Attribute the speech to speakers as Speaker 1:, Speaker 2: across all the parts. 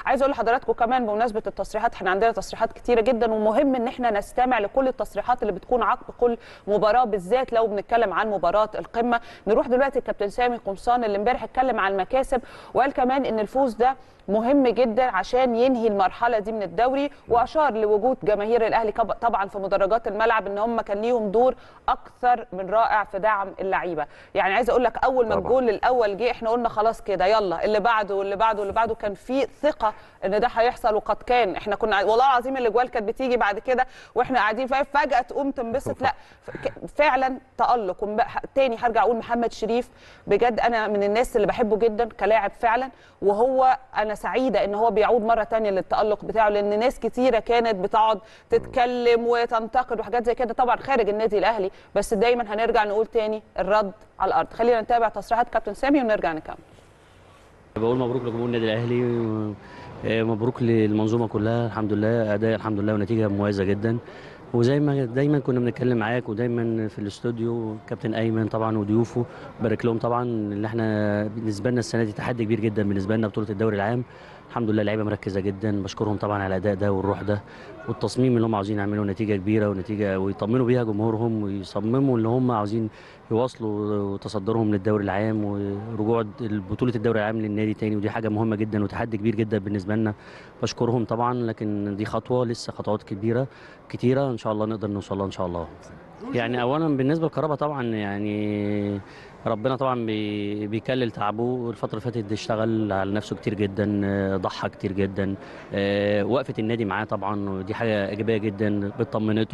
Speaker 1: عايزه اقول لحضراتكم كمان بمناسبه التصريحات، احنا عندنا تصريحات كتيره جدا ومهم ان احنا نستمع لكل التصريحات اللي بتكون عقب كل مباراه، بالذات لو بنتكلم عن مباراه القمه. نروح دلوقتي الكابتن سامي قمصان اللي امبارح اتكلم عن المكاسب وقال كمان ان الفوز ده مهم جدا عشان ينهي المرحله دي من الدوري، واشار لوجود جماهير الاهلي طبعا في مدرجات الملعب ان هم كان ليهم دور اكثر من رائع في دعم اللعيبه. يعني عايز اقول لك اول ما الجول الاول جه احنا قلنا خلاص كده يلا اللي بعده واللي بعده واللي بعده، كان في ثقه ان ده هيحصل وقد كان. احنا كنا والله العظيم الاجوال كانت بتيجي بعد كده واحنا قاعدين فجاه تقوم تنبسط، لا فعلا تالق. تاني هرجع اقول محمد شريف بجد انا من الناس اللي بحبه جدا كلاعب فعلا، وهو انا سعيده ان هو بيعود مره ثانيه للتالق بتاعه، لان ناس كتيره كانت بتقعد تتكلم وتنتقد وحاجات زي كده طبعا خارج النادي الاهلي، بس دايما هنرجع نقول تاني الرد على الارض. خلينا نتابع تصريحات كابتن سامي ونرجع نكمل.
Speaker 2: بقول مبروك لجمهور النادي الاهلي، مبروك للمنظومه كلها. الحمد لله اداء الحمد لله ونتيجه مميزه جدا، وزي ما دايما كنا بنتكلم معاك ودايما في الاستوديو كابتن ايمن طبعا وضيوفه بارك لهم طبعا، اللي احنا بالنسبه لنا السنه دي تحدي كبير جدا بالنسبه لنا بطوله الدوري العام. الحمد لله اللعيبه مركزه جدا، بشكرهم طبعا على الاداء ده والروح ده والتصميم اللي هم عاوزين يعملوا نتيجه كبيره ونتيجه ويطمنوا بيها جمهورهم ويصمموا اللي هم عاوزين يواصلوا تصدرهم للدوري العام ورجوع بطوله الدوري العام للنادي تاني، ودي حاجه مهمه جدا وتحدي كبير جدا بالنسبه لنا. بشكرهم طبعا، لكن دي خطوه لسه خطوات كبيره كتيره ان شاء الله نقدر نوصل لها ان شاء الله. يعني اولا بالنسبه لكهربا طبعا يعني ربنا طبعا بيكلل تعبه. الفتره اللي فاتت اشتغل على نفسه كتير جدا، ضحى كتير جدا، وقفه النادي معاه طبعا ودي حاجه ايجابيه جدا بتطمنته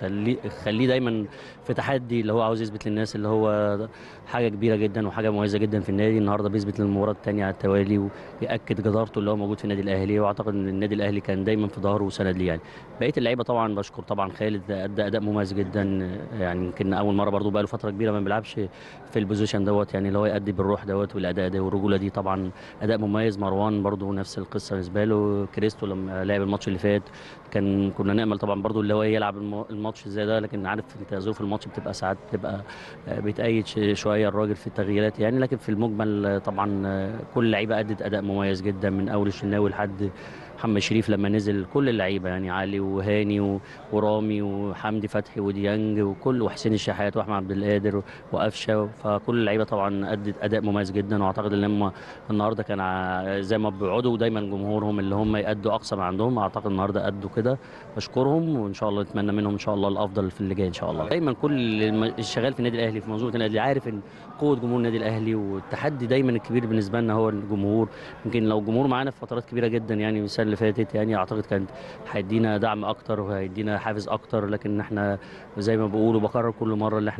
Speaker 2: وتخليه دايما في تحدي اللي هو عاوز يثبت للناس اللي هو حاجه كبيره جدا وحاجه مميزه جدا في النادي. النهارده بيثبت للمباراه الثانيه على التوالي وياكد جدارته اللي هو موجود في النادي الاهلي، واعتقد ان النادي الاهلي كان دايما في ظهره وسند ليه. يعني بقيه اللعيبه طبعا بشكر طبعا خالد ادى اداء مميز جدا، يعني يمكن اول مره برضو بقى له فتره كبيره ما بيلعبش في البوزيشن دوت، يعني اللي هو يأدي بالروح دوت والاداء ده والرجوله دي طبعا اداء مميز. مروان برضو نفس القصه بالنسبه له، كريستو لما لعب الماتش اللي فات كنا نامل طبعا برضو اللي هو يلعب الماتش زي ده، لكن عارف انت ظروف الماتش بتبقى ساعات بتبقى بتأيد شويه الراجل في التغييرات يعني، لكن في المجمل طبعا كل لعيبه ادت اداء مميز جدا من اول الشناوي لحد محمد شريف لما نزل. كل اللعيبه يعني علي وهاني ورامي وحمدي فتحي وديانج وحسين الشحات واحمد عبد القادر وقفشه، فكل اللعيبه طبعا ادت اداء مميز جدا. واعتقد ان هم النهارده كان زي ما بيقعدوا دايما جمهورهم اللي هم يادوا اقصى ما عندهم، اعتقد النهارده ادوا كده. بشكرهم وان شاء الله نتمنى منهم ان شاء الله الافضل في اللي جاي ان شاء الله. دايما كل الشغال في النادي الاهلي في منظومه النادي الاهلي عارف ان قوه جمهور النادي الاهلي، والتحدي دايما الكبير بالنسبه لنا هو الجمهور. يمكن لو الجمهور معانا في فترات كبيره جدا يعني السنه اللي فاتت يعني اعتقد كانت هيدينا دعم اكتر وهيدينا حافز اكتر، لكن احنا زي ما بقول وبكرر كل مره اللي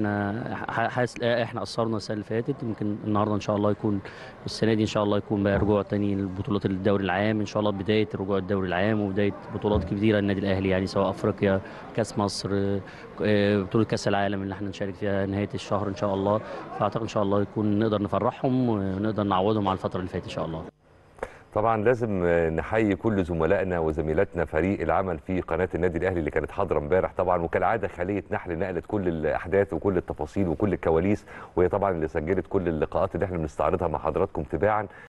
Speaker 2: احنا قصرنا السنه اللي فاتت. يمكن النهارده ان شاء الله يكون السنه دي ان شاء الله يكون بقى رجوع تاني لبطولات الدوري العام ان شاء الله، بدايه رجوع الدوري العام وبدايه بطولات كبيره للنادي الاهلي يعني، سواء افريقيا كاس مصر بطوله كاس العالم اللي احنا نشارك فيها نهايه الشهر ان شاء الله. فاعتقد ان شاء الله يكون نقدر نفرحهم ونقدر نعوضهم على الفتره اللي فاتت ان شاء الله.
Speaker 3: طبعا لازم نحيي كل زملائنا وزميلاتنا فريق العمل في قناه النادي الاهلي اللي كانت حاضره امبارح طبعا، وكالعاده خليه نحل نقلت كل الاحداث وكل التفاصيل وكل الكواليس، وهي طبعا اللي سجلت كل اللقاءات اللي احنا بنستعرضها مع حضراتكم تباعا.